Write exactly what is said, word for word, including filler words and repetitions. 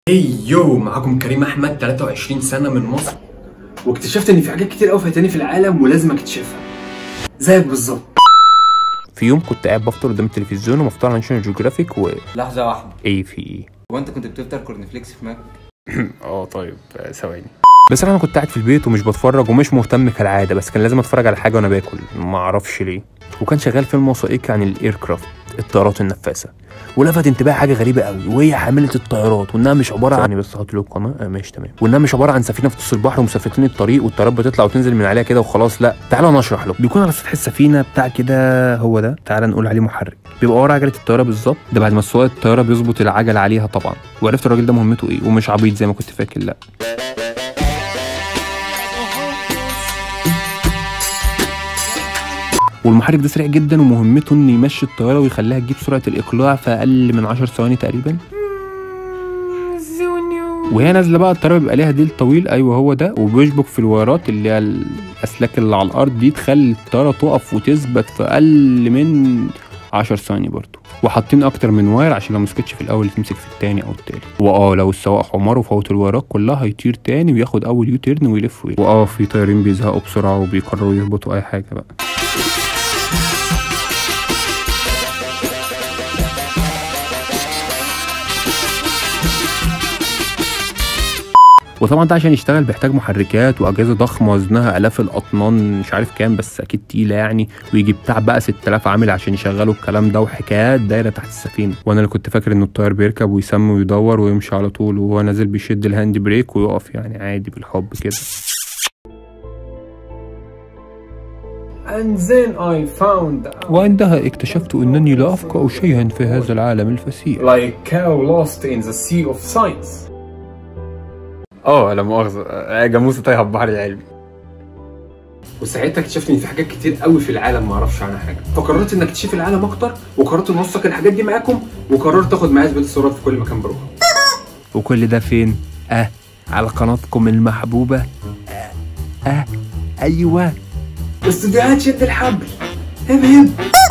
اي يو معاكم كريم احمد تلاتة وعشرين سنة من مصر، واكتشفت ان في حاجات كتير قوي فايتاني في العالم ولازم اكتشفها زيك بالظبط. في يوم كنت قاعد بفطر قدام التلفزيون ومفتوح على ناشونال جيوغرافيك و لحظة واحدة، ايه في ايه؟ هو انت كنت بتفطر كورنفليكس في ماك؟ اه طيب ثواني. بس انا كنت قاعد في البيت ومش بتفرج ومش مهتم كالعاده، بس كان لازم اتفرج على حاجه وانا باكل، ما اعرفش ليه. وكان شغال فيلم وثائقي عن الايركرافت، الطيارات النفاثه، ولفت انتباهي حاجه غريبه قوي، وهي حامله الطيارات، وانها مش عباره عن بس هات له القناه آه ماشي تمام، وانها مش عباره عن سفينه في نص البحر ومسافرين الطريق والطيارات بتطلع وتنزل من عليها كده وخلاص، لا تعالى نشرح له. بيكون على سطح السفينه بتاع كده، هو ده تعالى نقول عليه محرك، بيبقى ورا عجله الطياره بالظبط، ده بعد ما سواق الطياره بيظبط العجل عليها طبعا. وعرفت الراجل ده مهمته ايه، ومش عبيط زي ما كنت فاكر، لا. والمحرك ده سريع جدا ومهمته انه يمشي الطياره ويخليها تجيب سرعه الاقلاع في اقل من عشر ثواني تقريبا. وهي نازله بقى الطياره بيبقى ليها ديل طويل، ايوه هو ده، وبيشبك في الوايرات اللي هي الاسلاك اللي على الارض دي، تخلي الطياره تقف وتثبت في اقل من عشر ثواني برضه. وحاطين اكتر من واير عشان لو مسكتش في الاول تمسك في الثاني او الثالث. واه لو السواق حمار وفوت الوايرات كلها هيطير تاني وياخد اول يو تيرن ويلف ويلف. واه في طيارين بيزهقوا بسرعه وبيقرروا يهبطوا اي حاجه بقى. وطبعا ده عشان يشتغل بيحتاج محركات واجهزه ضخمه وزنها الاف الاطنان، مش عارف كام بس اكيد تقيله يعني، ويجي بتاع بقى ستة آلاف عامل عشان يشغلوا الكلام ده، وحكايات دايره تحت السفينه. وانا اللي كنت فاكر ان الطيار بيركب ويسمي ويدور ويمشي على طول، وهو نازل بيشد الهاند بريك ويقف يعني عادي بالحب كده. And then I found out وعندها اكتشفت انني لا افقه شيئا في هذا العالم الفسيح. like cow lost in the sea of science. اه لا مؤاخذه، جاموسه تايهه في بحر العلم. وساعتها اكتشفت ان في حاجات كتير قوي في العالم ما اعرفش عنها حاجه، فقررت ان اكتشف العالم اكتر، وقررت ان اوثق الحاجات دي معاكم، وقررت اخد معايا زباله الصورات في كل مكان بروحه. وكل ده فين؟ اه على قناتكم المحبوبه. اه, آه. ايوه استوديوهات شد الحبل. هب هب.